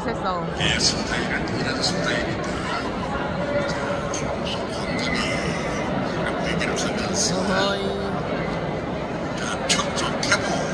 기세 싸움. 예, 스타일은 이런 스타일이다. 황금이 얘기를 하면서 자, 청소 태보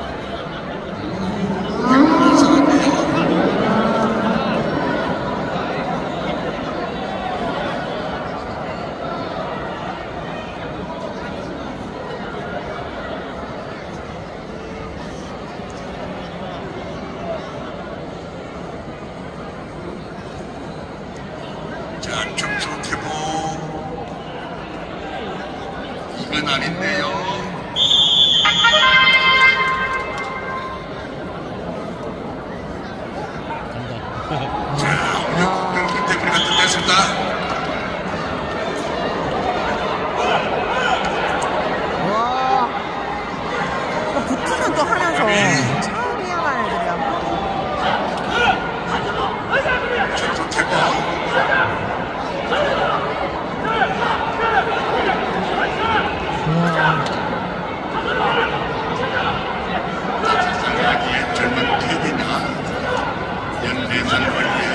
자, 청소 태보 이건 아닌데요. 자, 오늘 대표리 같은 데였습니다. 와, 붙으면 또 하면서 참 미안한 애들이야. 청소 태보 자기의 젊은 태비냐 14살 걸리에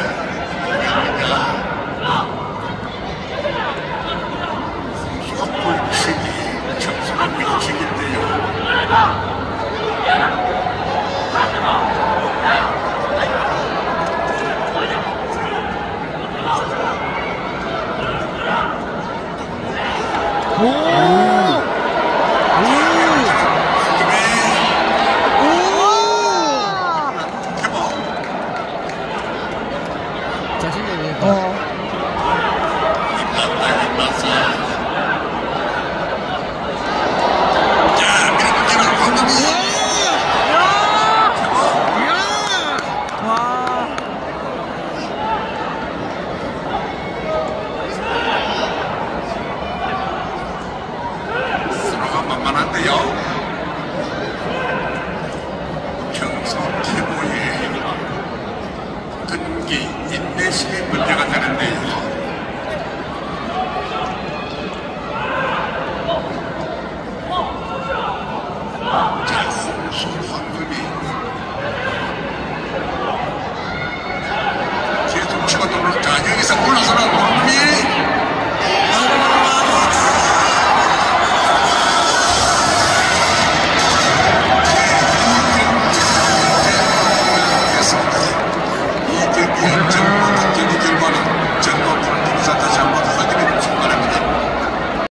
헛불치기 청소가 미치긴데요. 만만한데요. 청소 태보의 근기 인내심이 문제가 되는데요. 자, 홍수 황금이 계속 치고 돌아오는 자, 여기서 올라서는 황금이 이 경기의 결과는